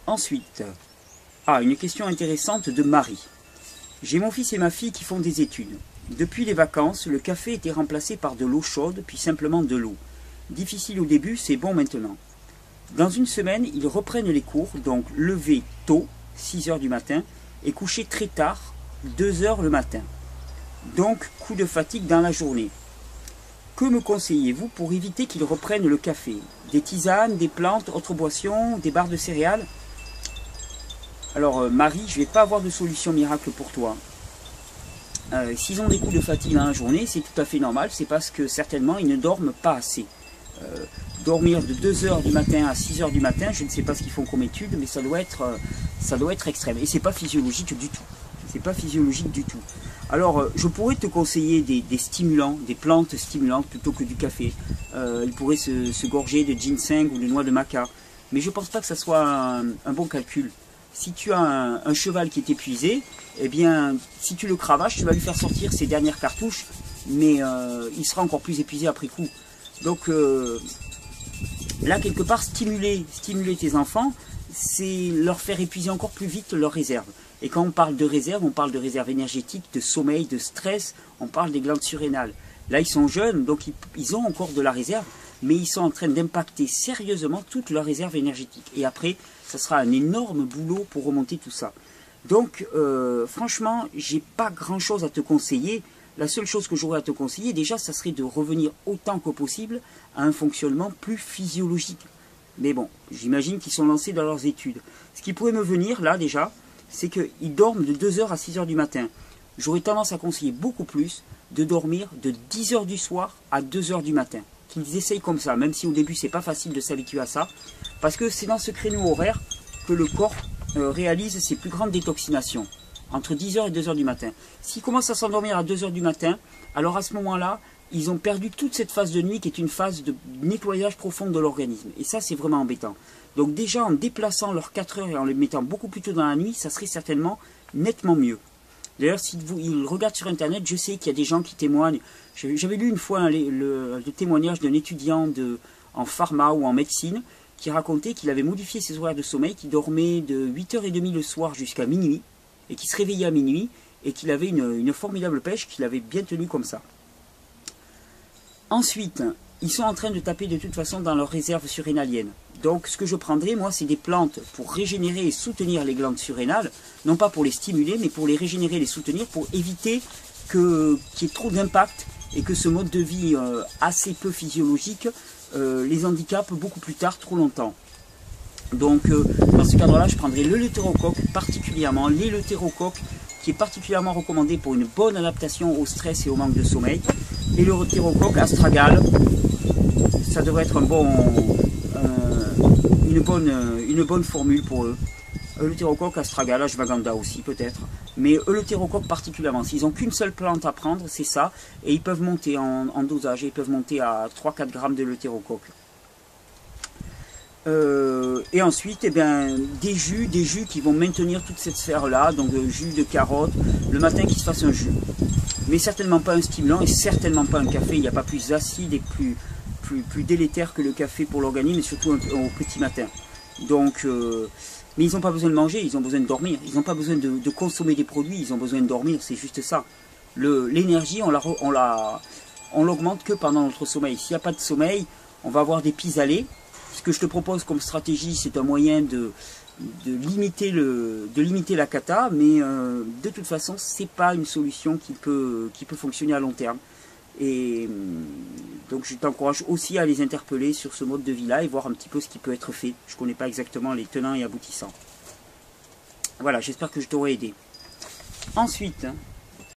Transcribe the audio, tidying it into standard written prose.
Ensuite, une question intéressante de Marie. J'ai mon fils et ma fille qui font des études. Depuis les vacances, le café était remplacé par de l'eau chaude, puis simplement de l'eau. Difficile au début, c'est bon maintenant. Dans une semaine, ils reprennent les cours, donc lever tôt, 6 heures du matin, et coucher très tard, 2 heures le matin. Donc, coup de fatigue dans la journée. Que me conseillez-vous pour éviter qu'ils reprennent le café? Des tisanes, des plantes, autres boissons, des barres de céréales? Alors, Marie, je ne vais pas avoir de solution miracle pour toi. S'ils ont des coups de fatigue dans la journée, c'est tout à fait normal, c'est parce que certainement ils ne dorment pas assez. Dormir de 2 heures du matin à 6 heures du matin, je ne sais pas ce qu'ils font comme étude, mais ça doit être extrême. Et c'est pas physiologique du tout. C'est pas physiologique du tout. Alors, je pourrais te conseiller des stimulants, des plantes stimulantes plutôt que du café. Ils pourraient se gorger de ginseng ou de noix de maca. Mais je ne pense pas que ça soit un bon calcul. Si tu as un cheval qui est épuisé, eh bien, si tu le cravaches, tu vas lui faire sortir ses dernières cartouches, mais il sera encore plus épuisé après coup. Donc, là, quelque part, stimuler tes enfants, c'est leur faire épuiser encore plus vite leurs réserves. Et quand on parle de réserve énergétique, de sommeil, de stress, on parle des glandes surrénales. Là, ils sont jeunes, donc ils ont encore de la réserve, mais ils sont en train d'impacter sérieusement toute leur réserve énergétique. Et après, ça sera un énorme boulot pour remonter tout ça. Donc, franchement, j'ai pas grand-chose à te conseiller. La seule chose que j'aurais à te conseiller, déjà, ça serait de revenir autant que possible à un fonctionnement plus physiologique. Mais bon, j'imagine qu'ils sont lancés dans leurs études. Ce qui pourrait me venir, là, déjà, c'est qu'ils dorment de 2 heures à 6 heures du matin. J'aurais tendance à conseiller beaucoup plus de dormir de 10 heures du soir à 2 heures du matin. Qu'ils essayent comme ça, même si au début c'est pas facile de s'habituer à ça, parce que c'est dans ce créneau horaire que le corps réalise ses plus grandes détoxinations, entre 10 heures et 2 heures du matin. S'ils commencent à s'endormir à 2 heures du matin, alors à ce moment-là, ils ont perdu toute cette phase de nuit qui est une phase de nettoyage profond de l'organisme. Et ça, c'est vraiment embêtant. Donc déjà, en déplaçant leurs 4 heures et en les mettant beaucoup plus tôt dans la nuit, ça serait certainement nettement mieux. D'ailleurs, si ils regardent sur Internet, je sais qu'il y a des gens qui témoignent. J'avais lu une fois le témoignage d'un étudiant en pharma ou en médecine qui racontait qu'il avait modifié ses horaires de sommeil, qu'il dormait de 8h30 le soir jusqu'à minuit, et qu'il se réveillait à minuit, et qu'il avait une formidable pêche, qu'il avait bien tenue comme ça. Ensuite, ils sont en train de taper de toute façon dans leur réserve surrénalienne. Donc ce que je prendrai, moi, c'est des plantes pour régénérer et soutenir les glandes surrénales, non pas pour les stimuler, mais pour les régénérer et les soutenir, pour éviter qu'il y ait trop d'impact et que ce mode de vie assez peu physiologique les handicape beaucoup plus tard, trop longtemps. Donc dans ce cadre-là, je prendrai l'éleutérocoque, particulièrement l'éleutérocoque, qui est particulièrement recommandé pour une bonne adaptation au stress et au manque de sommeil. Et l'éleutérocoque astragale, ça devrait être une bonne formule pour eux. Eleutérocoque, astragale, ashwagandha aussi peut-être. Mais eleutérocoque particulièrement. S'ils n'ont qu'une seule plante à prendre, c'est ça. Et ils peuvent monter en dosage. Ils peuvent monter à 3-4 grammes d'eleutérocoque. Et ensuite, eh bien, des jus qui vont maintenir toute cette sphère-là. Donc jus de carotte. Le matin, qu'ils se fassent un jus. Mais certainement pas un stimulant et certainement pas un café. Il n'y a pas plus acide et plus délétère que le café pour l'organisme, et surtout au petit matin. Donc, mais ils n'ont pas besoin de manger, ils ont besoin de dormir. Ils n'ont pas besoin de consommer des produits, ils ont besoin de dormir, c'est juste ça. L'énergie, on l'augmente que pendant notre sommeil. S'il n'y a pas de sommeil, on va avoir des pis-aller. Ce que je te propose comme stratégie, c'est un moyen de limiter la cata, mais de toute façon, c'est pas une solution qui peut fonctionner à long terme. Et donc je t'encourage aussi à les interpeller sur ce mode de vie-là et voir un petit peu ce qui peut être fait. Je ne connais pas exactement les tenants et aboutissants. Voilà, j'espère que je t'aurai aidé. Ensuite,